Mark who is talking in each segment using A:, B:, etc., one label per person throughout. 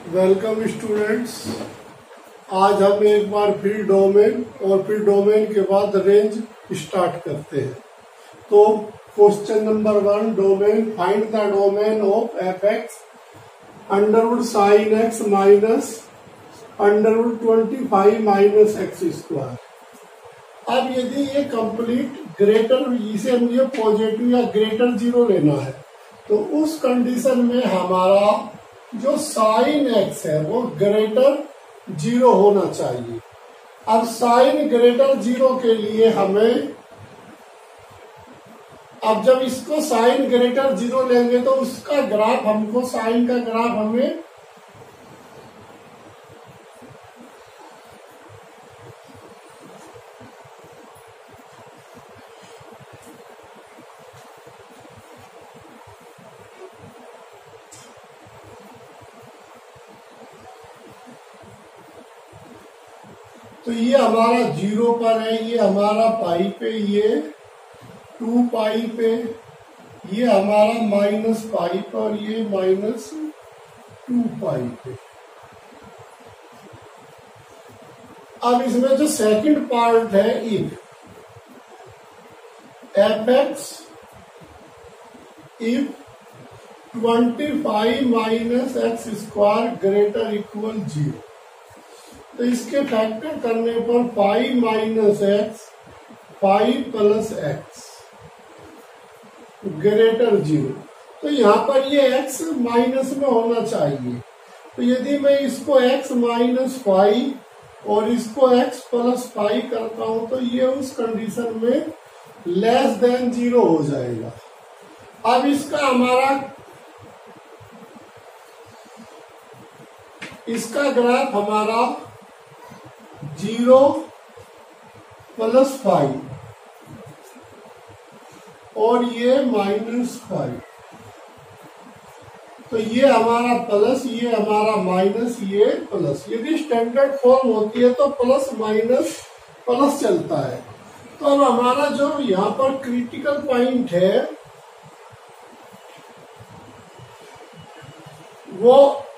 A: Welcome students. आज हम एक बार फिर डोमेन और फिर डोमेन के बाद रेंज स्टार्ट करते हैं। तो question number 1, domain, find the domain of f x under root sine x minus under root 25 minus x square. अब यदि ये कंप्लीट ग्रेटर, इसे मुझे पॉजिटिव या ग्रेटर 0 लेना है, तो उस कंडीशन में हमारा जो साइन एक्स है वो ग्रेटर 0 होना चाहिए। अब साइन ग्रेटर 0 के लिए हमें, अब जब इसको साइन ग्रेटर 0 लेंगे तो उसका ग्राफ हमको, साइन का ग्राफ हमें तो ये हमारा 0 पर है, ये हमारा पाई पे, ये 2 पाई पे, ये हमारा माइनस पाई पर, ये माइनस 2 पाई पे। अब इसमें जो सेकंड पार्ट है, if f x if 25 minus x square greater equal 0, तो इसके फैक्टर करने पर 5 minus x 5 plus x greater 0। तो यहाँ पर ये x माइनस में होना चाहिए। तो यदि मैं इसको x माइनस 5 और इसको x प्लस 5 करता हूं तो ये उस कंडीशन में लेस देन 0 हो जाएगा। अब इसका ग्राफ हमारा 0 प्लस 5 और ये माइनस 5, तो ये हमारा प्लस, ये हमारा माइनस, ये प्लस। यदि स्टैंडर्ड फॉर्म होती है तो प्लस माइनस प्लस चलता है। तो अब हमारा जो यहाँ पर क्रिटिकल पॉइंट है वो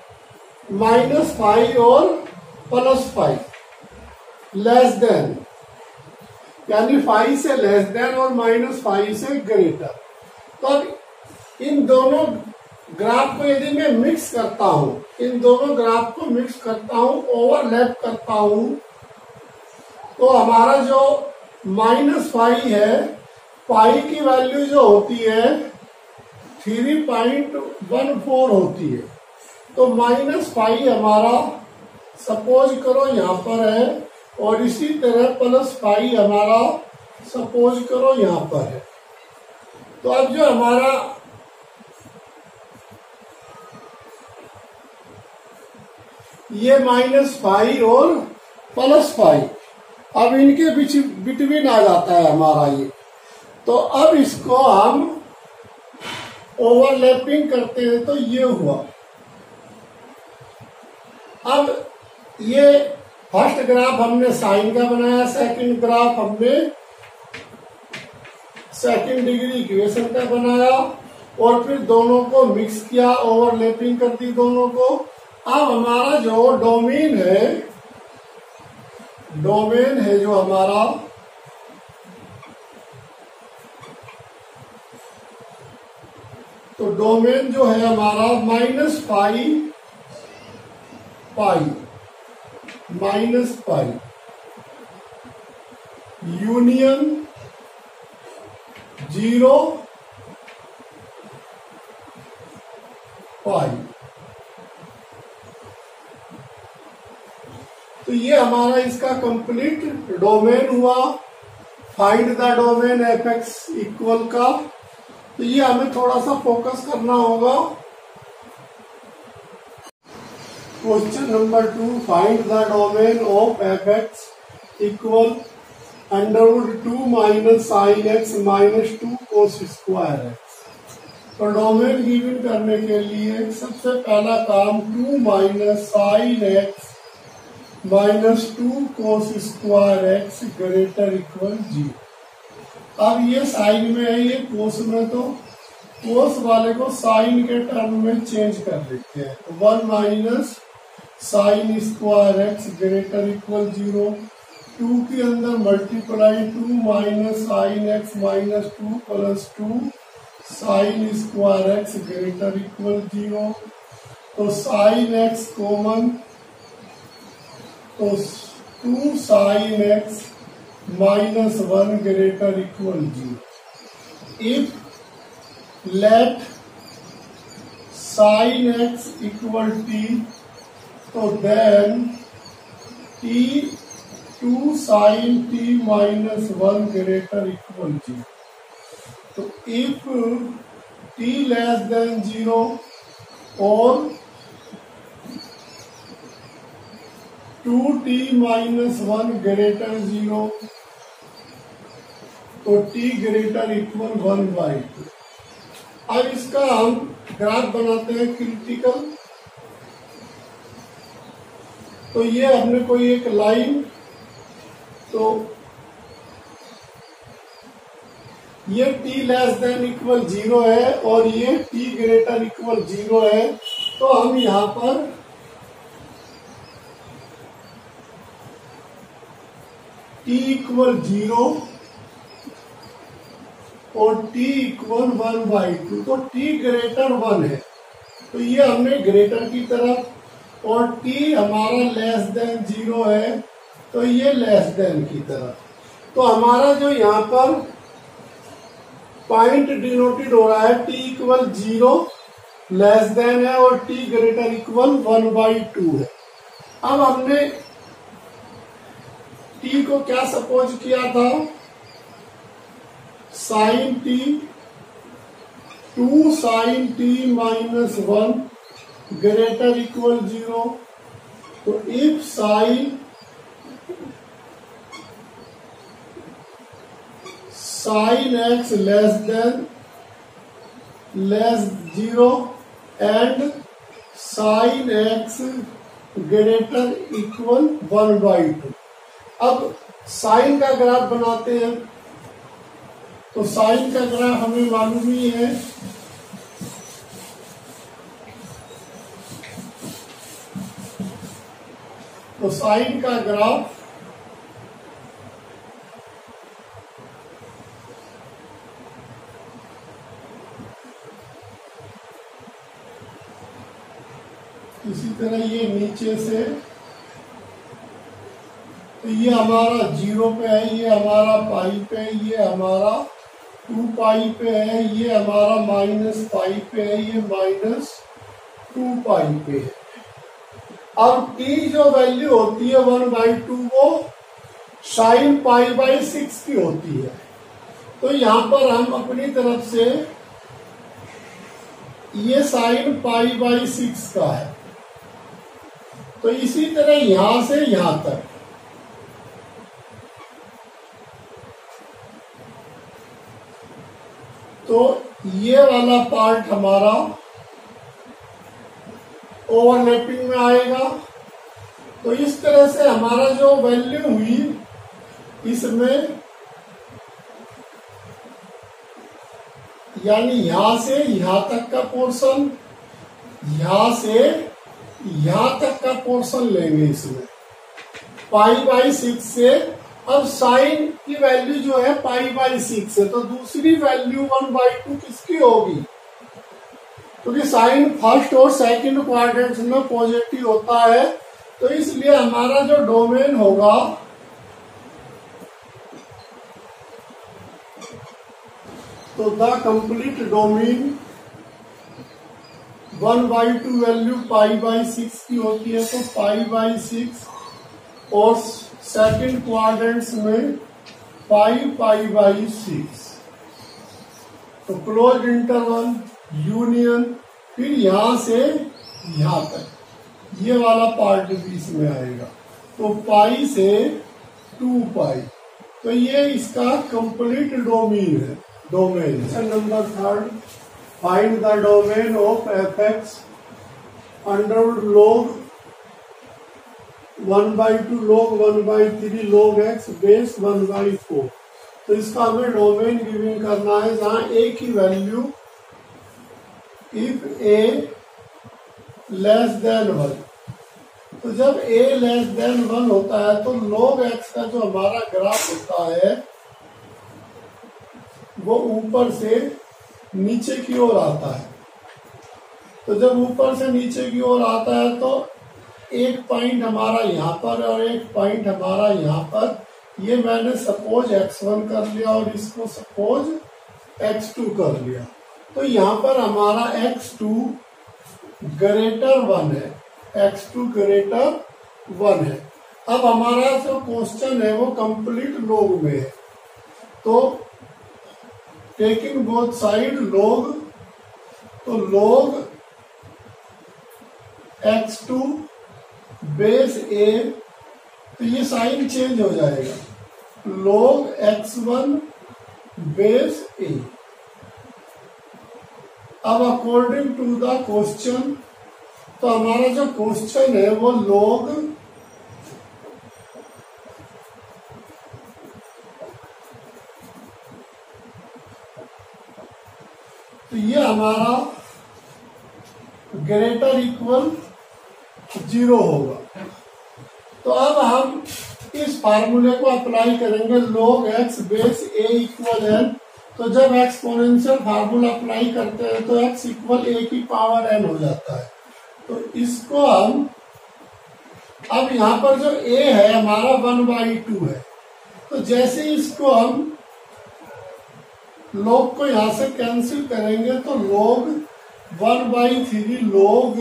A: -5 और +5 लेस देन, यानी 5 से लेस देन और -5 से ग्रेटर। तो अब इन दोनों ग्राफ को यदि मैं मिक्स करता हूं, इन दोनों ग्राफ को मिक्स करता हूं, ओवरलैप करता हूं, तो हमारा जो -5 है, पाई की वैल्यू जो होती है 3.14 होती है। तो -5 हमारा सपोज करो यहां पर है, और इसी तरह +5 हमारा सपोज करो यहां पर है। तो अब जो हमारा ये -5 और +5, अब इनके बिटवीन आ जाता है हमारा ये। तो अब इसको हम ओवरलैपिंग करते हैं तो ये हुआ। अब ये फर्स्ट ग्राफ हमने साइन का बनाया, सेकंड ग्राफ हमने सेकंड डिग्री इक्वेशन का बनाया, और फिर दोनों को मिक्स किया, ओवरलैपिंग कर दी दोनों को। अब हमारा जो डोमेन है जो हमारा, तो डोमेन जो है हमारा -5 यूनियन 0 पाई। तो ये हमारा इसका कंप्लीट डोमेन हुआ। Find the domain f x equal का, तो ये हमें थोड़ा सा फोकस करना होगा। Question number 2, find the domain of f x equal √2 minus sine x minus 2 cos square x. तो डोमेन गिवन करने के लिए सबसे पहला काम 2 minus sine x minus 2 cos square x greater equal 0। अब ये साइन में है, ये कोस में, तो कोस वाले को साइन के टर्म में चेंज कर देते हैं। 1 minus sine square x greater equal 0, 2 के अंदर multiply 2 minus sine x minus 2 plus 2 sine square x greater equal 0। तो साइन एक्स कॉमन, तो 2 sine x minus 1 greater equal 0। If let sine x equal t, तो then t 2 sine t minus 1 greater equal 0। तो if t less than 0 और 2t minus 1 greater 0, तो t greater equal 1/2। अब इसका हम graph बनाते हैं क्रिटिकल। तो ये हमने कोई एक लाइन, तो ये t लेस देन इक्वल 0 है और ये t ग्रेटर इक्वल 0 है। तो हम यहां पर t इक्वल 0 और t इक्वल 1/2, तो t ग्रेटर 1 है, तो ये हमने ग्रेटर की तरफ, और t हमारा लेस देन 0 है, तो ये लेस देन की तरफ। तो हमारा जो यहाँ पर पॉइंट डिनोटेड हो रहा है t इक्वल 0 लेस देन है और t ग्रेटर इक्वल 1/2 है। अब हमने t को क्या सपोज किया था, sine t 2 sine t minus 1 greater equal 0। तो if sine x less 0 and sine x greater equal 1/2। अब साइन का ग्राफ बनाते हैं। तो साइन का ग्राफ हमें मालूम ही है, तो साइन का ग्राफ इसी तरह ये नीचे से, तो ये हमारा 0 पे है, ये हमारा पाई पे है, ये हमारा 2 पाई पे है, ये हमारा माइनस पाई पे है, ये माइनस 2 पाई पे है। अब t जो वैल्यू होती है 1/2 वो साइन π/6 की होती है। तो यहां पर हम अपनी तरफ से, ये साइन π/6 का है, तो इसी तरह यहां से यहां तक, तो ये वाला पार्ट हमारा ओवरलैपिंग में आएगा। तो इस तरह से हमारा जो वैल्यू हुई इसमें, यानी यहां से यहां तक का पोर्शन, यहां से यहां तक का पोर्शन लेंगे इसमें π/6 से। अब साइन की वैल्यू जो है π/6 है, तो दूसरी वैल्यू 1/2 किसकी होगी, क्योंकि साइन फर्स्ट और सेकंड क्वाड्रेंट में पॉजिटिव होता है। तो इसलिए हमारा जो डोमेन होगा तो द कंप्लीट डोमेन 1/2 वैल्यू π/6 की होती है, तो π/6 और सेकंड क्वाड्रेंट्स में π/6। तो क्लोज इंटरवल यूनियन, फिर यहां से यहां तक ये वाला पार्ट भी इसमें आएगा, तो पाई से 2π। तो ये इसका कंप्लीट डोमेन है। Number 3, find the domain of f(x) under log 1/2 log 1/3 log x base 1/4। तो इसका हमें डोमेन गिविंग करना है जहां a की value if a less than 1 तो जब a लेस देन 1 होता है तो log x का जो हमारा ग्राफ होता है वो ऊपर से नीचे की ओर आता है। तो जब ऊपर से नीचे की ओर आता है तो एक पॉइंट हमारा यहाँ पर और एक पॉइंट हमारा यहाँ पर, ये मैंने सपोज x1 कर लिया और इसको सपोज x2 कर लिया। तो यहाँ पर हमारा x2 ग्रेटर 1 है, x2 ग्रेटर 1 है। अब हमारा जो क्वेश्चन है वो कंप्लीट log में है, तो टेकिंग बोथ साइड log, तो log x2 बेस a, तो ये साइन चेंज हो जाएगा, log x1 बेस a। अब अकॉर्डिंग टू द क्वेश्चन, तो हमारा जो क्वेश्चन है वो log तो ये हमारा ग्रेटर इक्वल 0 होगा। तो अब हम इस फार्मूले को अप्लाई करेंगे, log x बेस a इक्वल n। तो जब एक्सपोनेंशियल फार्मूला अप्लाई करते हैं तो x इक्वल a की पावर n हो जाता है। तो इसको हम, अब यहाँ पर जो a है हमारा 1/2 है, तो जैसे इसको हम log को यहां से कैंसिल करेंगे तो log 1/3 log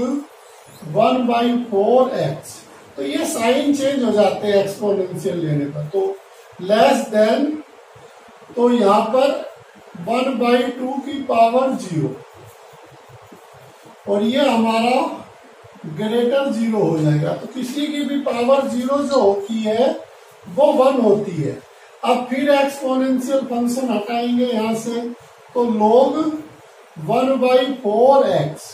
A: 1/4x, तो ये साइन चेंज हो जाते हैं एक्सपोनेंशियल लेने पर। तो लेस देन, तो यहाँ पर 1/2 की पावर 0 और ये हमारा ग्रेटर 0 हो जाएगा। तो किसी की भी पावर 0 जो होती है वो 1 होती है। अब फिर एक्सपोनेंशियल फंक्शन हटाएंगे यहां से, तो log 1/4x,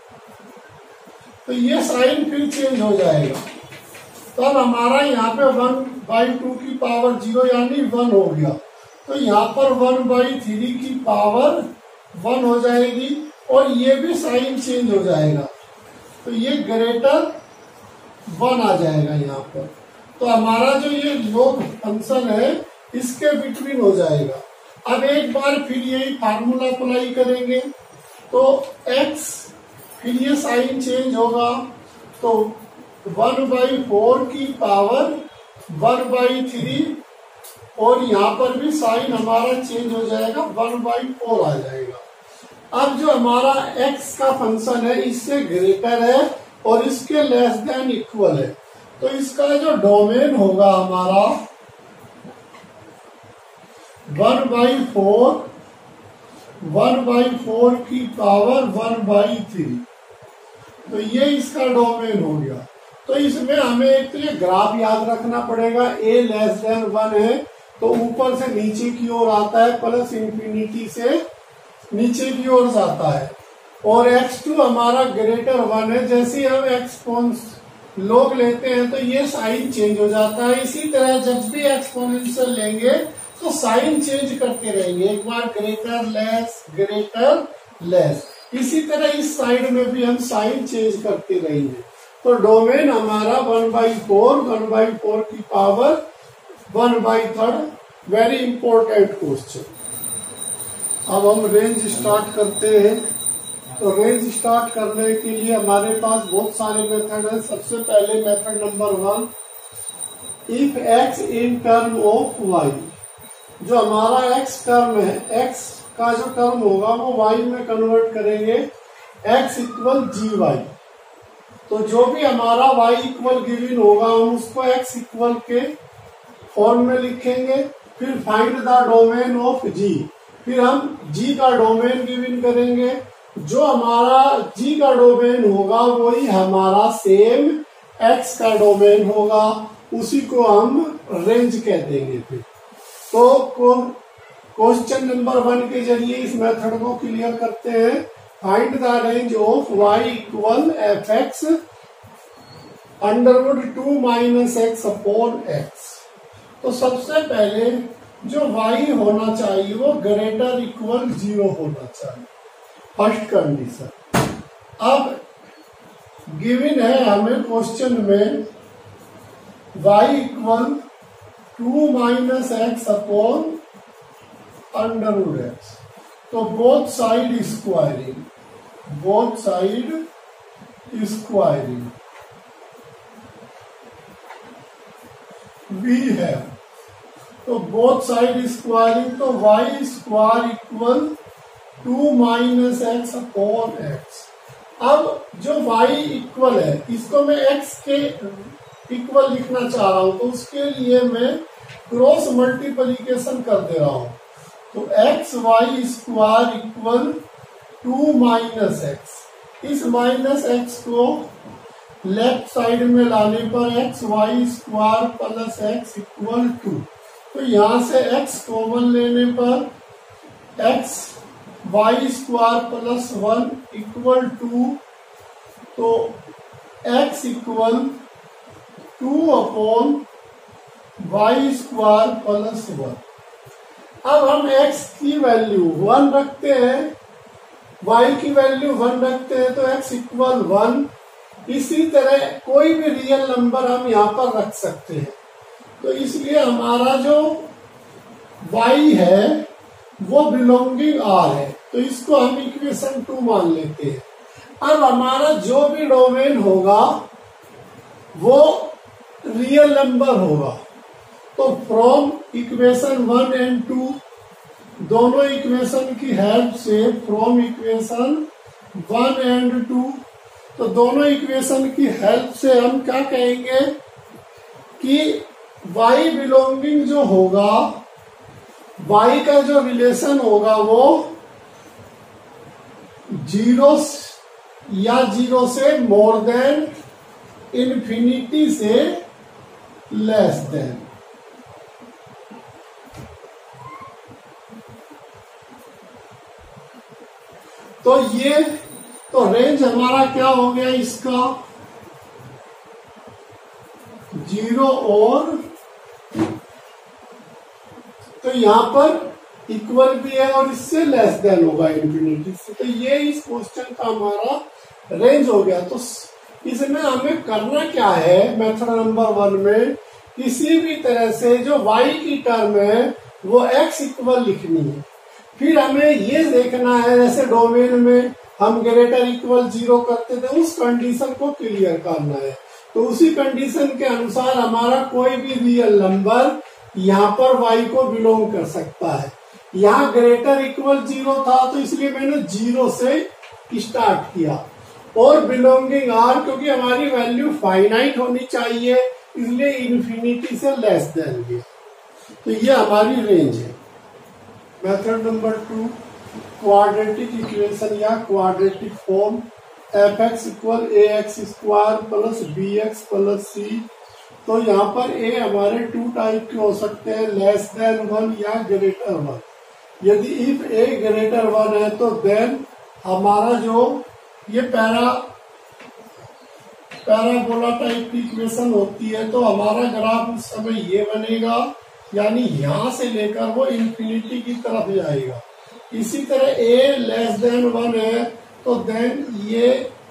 A: तो ये साइन फिर चेंज हो जाएगा। तो अब हमारा यहाँ पे 1/2 की पावर 0 यानी 1 हो गया, तो यहाँ पर 1/3 की पावर 1 हो जाएगी और ये भी साइन चेंज हो जाएगा, तो ये ग्रेटर 1 आ जाएगा यहाँ पर। तो हमारा जो ये log फंक्शन है इसके बिटवीन हो जाएगा। अब एक बार फिर यही फार्मूला अप्लाई करेंगे, तो x, फिर ये साइन चेंज होगा, तो 1/4 की पावर 1/3 और यहाँ पर भी साइन हमारा चेंज हो जाएगा, 1/4 आ जाएगा। अब जो हमारा x का फंक्शन है इससे ग्रेटर है और इसके लेस देन इक्वल है, तो इसका जो डोमेन होगा हमारा 1/4 की पावर 1/3, तो ये इसका डोमेन हो गया। तो इसमें हमें एक तो ये ग्राफ याद रखना पड़ेगा, a लेस देन 1 है तो ऊपर से नीचे की ओर आता है, प्लस इंफिनिटी से नीचे की ओर जाता है, और x2 हमारा ग्रेटर 1 है। जैसे हम एक्सपोनेंस log लेते हैं तो ये साइन चेंज हो जाता है। इसी तरह जब भी एक्सपोनेंशियल लेंगे तो साइन चेंज करते रहेंगे, एक बार ग्रेटर लेस, इसी तरह इस साइड में भी हम साइन चेंज करते रहेंगे। तो डोमेन हमारा 1/4 की पावर 1/3, वेरी इंपॉर्टेंट क्वेश्चन। अब हम रेंज स्टार्ट करते हैं। तो रेंज स्टार्ट करने के लिए हमारे पास बहुत सारे मेथड हैं। सबसे पहले method number 1, if x in term of y, जो हमारा x टर्म है, x का जो टर्म होगा वो y में कन्वर्ट करेंगे, x इक्वल gy। तो जो भी हमारा y इक्वल गिवन होगा हम उसको x इक्वल के फॉर्म में लिखेंगे। फिर find the domain of g, फिर हम g का डोमेन गिवन करेंगे। जो हमारा g का डोमेन होगा वही हमारा सेम x का डोमेन होगा, उसी को हम रेंज कह देंगे। फिर तो क्वेश्चन नंबर 1 के जरिए इस मेथड को क्लियर करते हैं। Find the range of y equal fx √2 - x upon x। तो सबसे पहले जो y होना चाहिए वो ग्रेटर इक्वल 0 होना चाहिए, फर्स्ट कंडीशन। अब गिवन है हमें क्वेश्चन में y equal 2 minus x upon under root x. तो बोथ साइड स्क्वायरिंग वी है, तो बोथ साइड स्क्वायरिंग, तो y square equal 2 minus x upon x. अब जो y इक्वल है इसको मैं x के इक्वल लिखना चाह रहा हूं, तो उसके लिए मैं क्रॉस मल्टीप्लिकेशन कर दे रहा हूं। तो x y square equal 2 minus x. इस माइनस एक्स को लेफ्ट साइड में लाने पर x y square plus x equal 2। तो यहां से x कॉमन लेने पर x y square plus 1 equal 2। तो x equal 2 upon y square plus 1। अब हम x की वैल्यू 1 रखते हैं, y की वैल्यू 1 रखते हैं, तो x इक्वल 1। इसी तरह कोई भी रियल नंबर हम यहाँ पर रख सकते हैं। तो इसलिए हमारा जो y है वो बिलोंगिंग r है, तो इसको हम इक्वेशन 2 मान लेते हैं। अब हमारा जो भी डोमेन होगा वो रियल नंबर होगा। तो फ्रॉम इक्वेशन 1 एंड 2, दोनों इक्वेशन की हेल्प से, फ्रॉम इक्वेशन 1 एंड 2, तो दोनों इक्वेशन की हेल्प से हम क्या कहेंगे कि y बिलोंगिंग जो होगा, y का जो रिलेशन होगा वो 0 या 0 से मोर देन, इन्फिनिटी से लेस देन। तो ये तो रेंज हमारा क्या हो गया इसका, 0 और, तो यहां पर इक्वल भी है और इससे लेस देन होगा इन्फिनिटी से। तो ये इस क्वेश्चन का हमारा रेंज हो गया। तो इसमें हमें करना क्या है, मेथड नंबर 1 में किसी भी तरह से जो y की टर्म है वो x इक्वल लिखनी है। फिर हमें ये देखना है, जैसे डोमेन में हम ग्रेटर इक्वल 0 करते थे, उस कंडीशन को क्लियर करना है। तो उसी कंडीशन के अनुसार हमारा कोई भी रियल नंबर यहाँ पर y को बिलोंग कर सकता है। यहाँ ग्रेटर इक्वल 0 था तो इसलिए मैंने 0 से स्टार्ट किया, और बिलोंगिंग r, क्योंकि हमारी वैल्यू फाइनाइट होनी चाहिए इसलिए इन्फिनिटी से लेस देन लिया। तो ये हमारी रेंज है। मेथड नंबर 2, क्वाड्रेटिक इक्वेशन या quadratic form, f x equal a x square plus b x plus c. तो यहाँ पर ए हमारे 2 टाइप के हो सकते हैं, लेस देन 1 या ग्रेटर 1। यदि इफ ए ग्रेटर 1 है तो देन हमारा जो ये पैराबोला टाइप की इक्वेशन होती है, तो हमारा ग्राफ उस समय ये बनेगा, यानी यहां से लेकर वो इन्फिनिटी की तरफ जाएगा। इसी तरह a लेस देन 1 है तो देन ये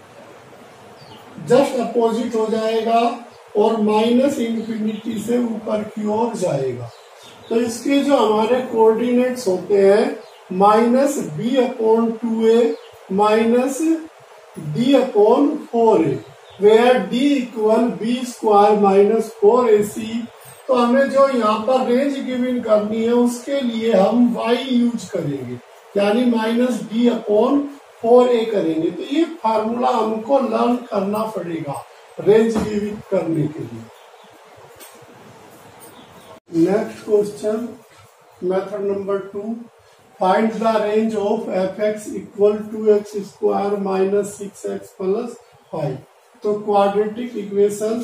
A: जस्ट अपोजिट हो जाएगा और माइनस इन्फिनिटी से ऊपर की ओर जाएगा। तो इसके जो हमारे कोऑर्डिनेट्स होते हैं minus b upon 2a minus d upon 4a, where d equal b square minus 4ac। तो हमें जो यहाँ पर रेंज गिवन करनी है उसके लिए हम y यूज करेंगे, यानी माइनस डी अपॉन 4a करेंगे। तो ये फार्मूला हमको लर्न करना पड़ेगा रेंज गिवन करने के लिए। Next question, method number 2, find the range of f x equal 2x square minus 6x plus 5। तो quadratic equation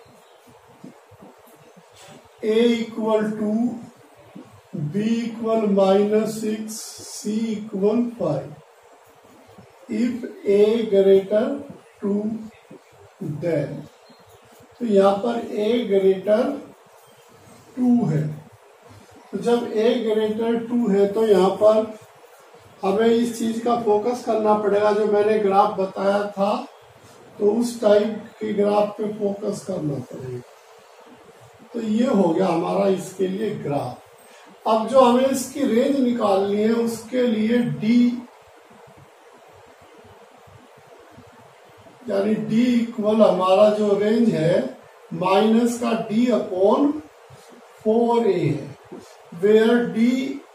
A: a equal 2, b equal minus 6, c equal 5। If a greater 2 than, तो यहाँ पर a greater 2 है। तो जब a greater 2 है तो यहाँ पर हमें इस चीज का फोकस करना पड़ेगा जो मैंने ग्राफ बताया था। तो उस टाइप के ग्राफ पे फोकस करना पड़ेगा। तो ये हो गया हमारा इसके लिए ग्राफ। अब जो हमें इसकी रेंज निकालनी है उसके लिए डी यानी डी इक्वल हमारा जो रेंज है माइनस का डी अपॉन 4a है, where d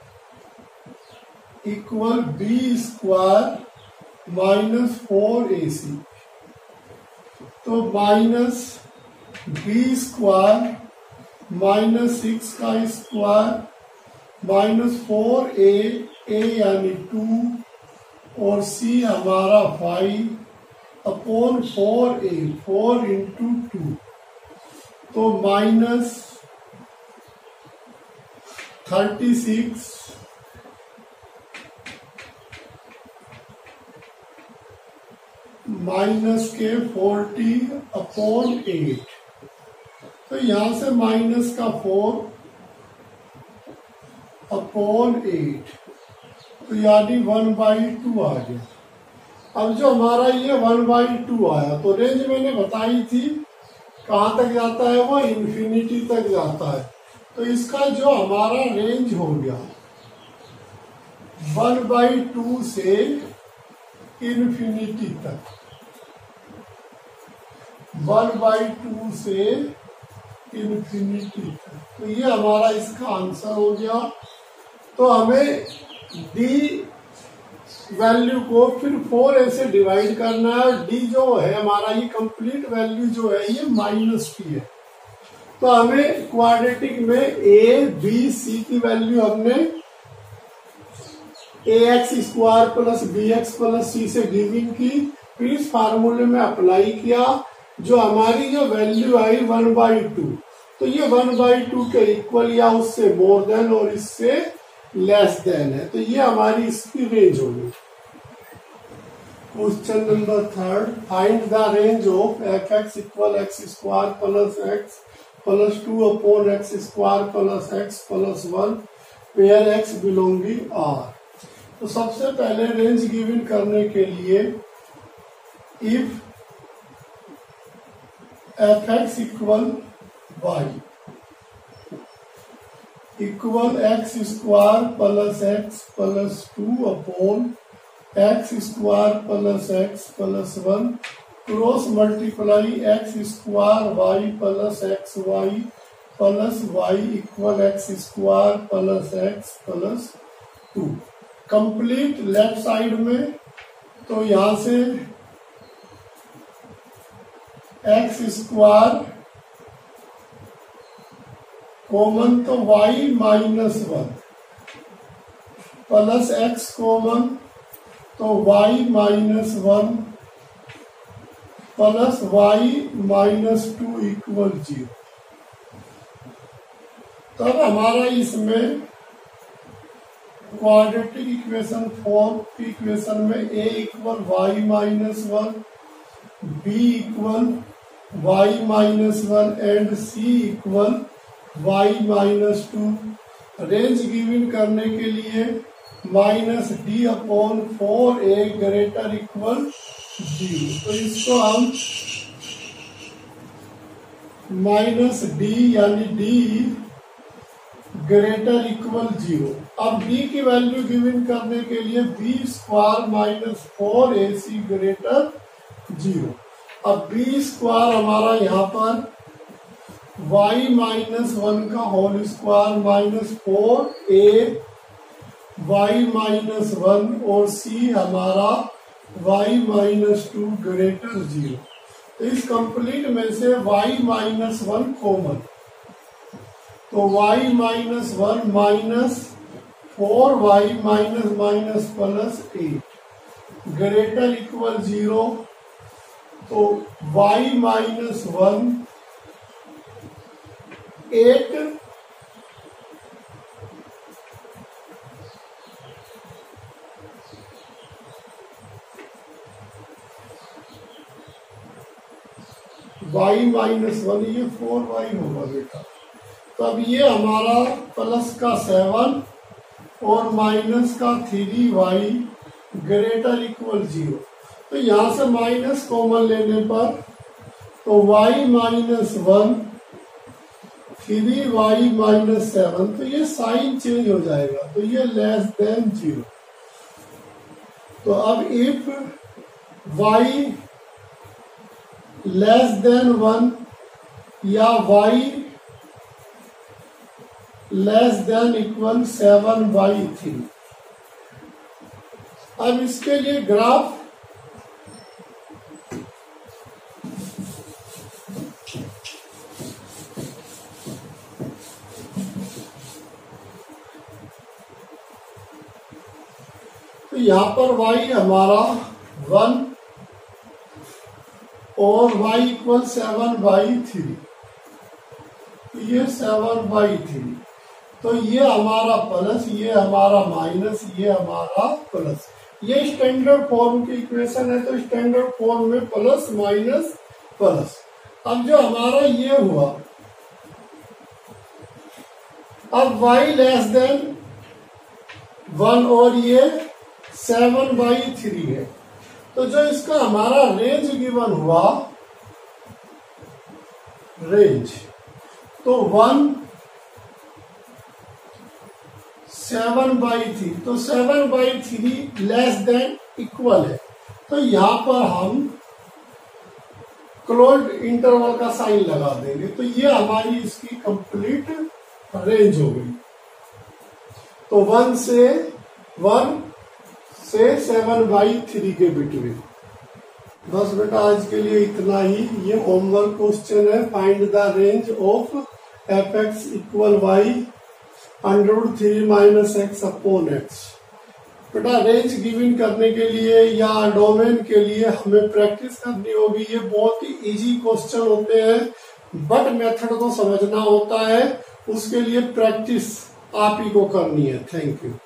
A: equal b square minus 4ac। तो माइनस बी स्क्वायर माइनस 6 का स्क्वायर माइनस 4a, a यानी 2 और c हमारा 5 अपॉन 4a, 4 इंटू 2, तो माइनस 36 माइनस के 40 अपॉन 8। तो यहां से माइनस का 4 अपॉन 8, तो यानी 1/2 आ गया। अब जो हमारा ये 1/2 आया, तो रेंज मैंने बताई थी कहां तक जाता है, वो इन्फिनिटी तक जाता है। तो इसका जो हमारा रेंज हो गया 1/2 से इन्फिनिटी तक, 1/2 से इन्फिनिटी तक। तो ये हमारा इसका आंसर हो गया। तो हमें डी वैल्यू को फिर 4a से डिवाइड करना है, और डी जो है हमारा ये कंप्लीट वैल्यू जो है ये -t है। तो हमें क्वाड्रेटिक में a, b, c की वैल्यू हमने ax square plus bx plus c से गिविंग की, फिर इस फार्मूले में अप्लाई किया, जो हमारी जो वैल्यू आई 1/2, तो ये 1/2 के इक्वल या उससे मोर देन और इससे लेस देन है। तो ये हमारी इसकी रेंज होगी। Question number 3, find the range of f(x) equal x square plus x plus 2 upon x square plus x plus 1 where x belonging R। तो सबसे पहले रेंज गिवन करने के लिए if f(x) equal y equal x square plus x plus 2 upon x square plus x plus 1 cross multiply x square y plus x y plus y equal x square plus x plus 2। Complete left side में, तो यहां से x square common, तो y minus 1 plus x common, तो y minus 1 plus y minus 2 equal 0। तब हमारा इसमें quadratic equation fourth equation में a equal y minus 1, b equal y minus 1 and c equal y minus 2। Range given करने के लिए minus d upon 4a greater equal 0। तो इसको हम माइनस डी यानी डी ग्रेटर इक्वल 0। अब d की वैल्यू गिवन करने के लिए b square minus 4ac greater 0। अब b स्क्वायर हमारा यहाँ पर y माइनस 1 का whole square minus 4a y minus 1 और c हमारा y माइनस 2 ग्रेटर 0। तो इस कंप्लीट में से y माइनस 1 कॉमन, तो y minus 1 minus 4y minus minus plus 8 greater equal 0। तो y माइनस 1 8 y माइनस 1, ये 4y होगा बेटा। तो अब ये हमारा प्लस का 7 और माइनस का 3y ग्रेटर इक्वल 0। तो यहां से माइनस कॉमन लेने पर तो y माइनस 1 3y माइनस 7, तो ये साइन चेंज हो जाएगा, तो ये लेस देन 0। तो अब इफ y लेस देन 1 या y लेस देन इक्वल 7/3, अब इसके लिए ग्राफ तो यहां पर y हमारा 1 और y इक्वल 7/3, ये 7/3, तो ये हमारा प्लस, ये हमारा माइनस, ये हमारा प्लस। ये स्टैंडर्ड फॉर्म की इक्वेशन है, तो स्टैंडर्ड फॉर्म में प्लस माइनस प्लस। अब जो हमारा ये हुआ, अब y लेस देन 1 और ये 7/3 है, तो जो इसका हमारा रेंज गिवन हुआ, रेंज तो 1 7/3, तो 7/3 लेस देन इक्वल है, तो यहां पर हम क्लोज्ड इंटरवल का साइन लगा देंगे, तो ये हमारी इसकी कंप्लीट रेंज हो गई। तो 1 से 7/3 के बिटवीन। बस बेटा आज के लिए इतना ही। ये होमवर्क क्वेश्चन है, find the range of f(x = y √3 - x upon x। बेटा रेंज गिवन करने के लिए या डोमेन के लिए हमें प्रैक्टिस करनी होगी। ये बहुत ही इजी क्वेश्चन होते हैं, बट मेथड को समझना होता है, उसके लिए प्रैक्टिस आप ही को करनी है। Thank you.